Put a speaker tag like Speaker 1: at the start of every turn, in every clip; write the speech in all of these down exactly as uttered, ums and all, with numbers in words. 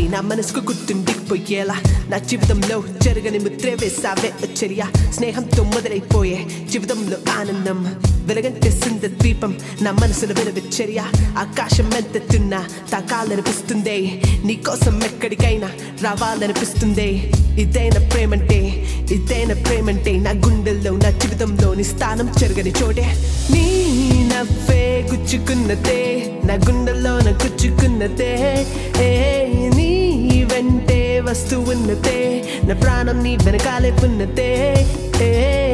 Speaker 1: నా మనసుకు గుర్తుండిపోయేలా నా జీవితంలో జరగని ముద్రే వేసావే చర్య స్నేహంతో మొదలైపోయే జీవితంలో ఆనందం వెలగంటేసింది దీపం నా మనసులో వెలువెచ్చర్య ఆకాశం ఎంతెత్తున్నా తాకాలనిపిస్తుంది నీకోసం ఎక్కడికైనా రావాలనిపిస్తుంది ఇదైన ప్రేమంటే ఇదైన ప్రేమంటే నా గుండెల్లో నా జీవితంలో నీ స్థానం చెరగని చోటే నీ నవ్వే గుచ్చుకున్నదే నా గుండెల్లో నా గుచ్చుకున్నదే ఏ నీ వెంటే వస్తూ ఉన్నదే నా ప్రాణం నీ వెనకాలే ఉన్నదే ఏ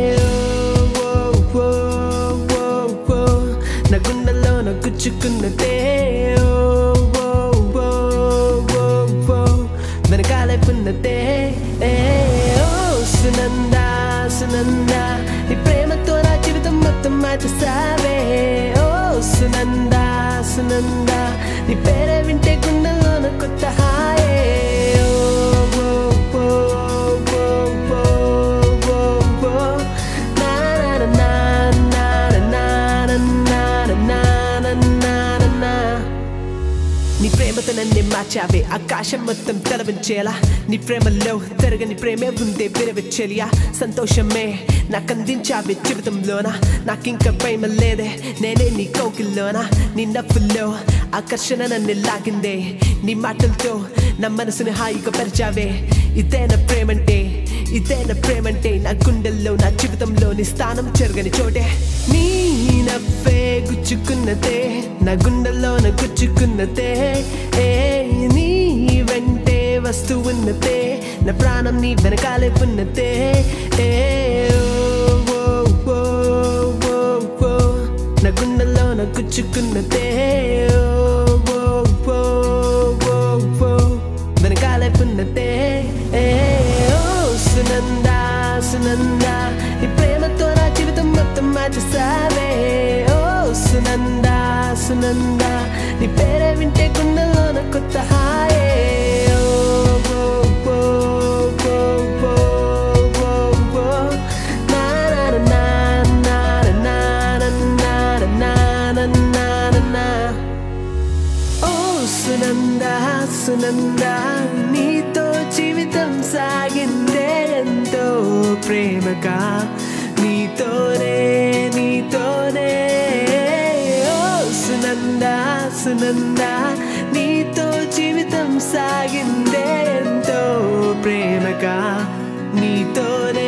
Speaker 1: నా గుండెల్లో నా గుచ్చుకున్నదే వెనకాలే ఉన్నదే సునందా సునందా నీ ప్రేమతో నా జీవితం మొత్తం మార్చేసావే ఓ సునందా సునందా నీ పేరే వింటే గుండెల్లోన కొత్త హాయే నీ ప్రేమతో నన్ను మార్చావే ఆకాశం మొత్తం తలవంచేలా నీ ప్రేమలో తరగని ప్రేమే ఉందే విరవెచ్చలియా సంతోషమే నాకందించావే జీవితంలోన నాకింక ప్రేమ లేదే నేనే నీ కౌకిల్లోన నీ నవ్వుల్లో ఆకర్షణ నన్ను లాగిందే నీ మాటలతో నా మనసుని హాయిగా పరిచావే ఇదేనా ప్రేమంటే ఇదేనా ప్రేమంటే నా గుండెల్లో నా జీవితంలో నీ స్థానం చెరగని చోటే నీ నవ్వే గుచ్చుకున్నదే నా గుండెల్లో నా గుచ్చుకున్నదే ఏ నీ వెంటే వస్తూ ఉన్నదే నా ప్రాణం నీ వెనకాలే ఉన్నదే ఏ నా గుండెల్లో నా గుచ్చుకున్నదే వెనకాలే ఉన్నదే ఏ సునందా సునందా నీ ప్రేమతో నా జీవితం మొత్తం మార్చేసావే ఓ సునందా సునందా నీ పేరే వింటే గుండెల్లోన కొత్త హాయే సునందా సునందా నీతో జీవితం సాగిందే ఎంతో ప్రేమగా నీతోనే నీతోనే ఓ సునందా సునందా నీతో జీవితం సాగిందే ఎంతో ప్రేమగా నీతోనే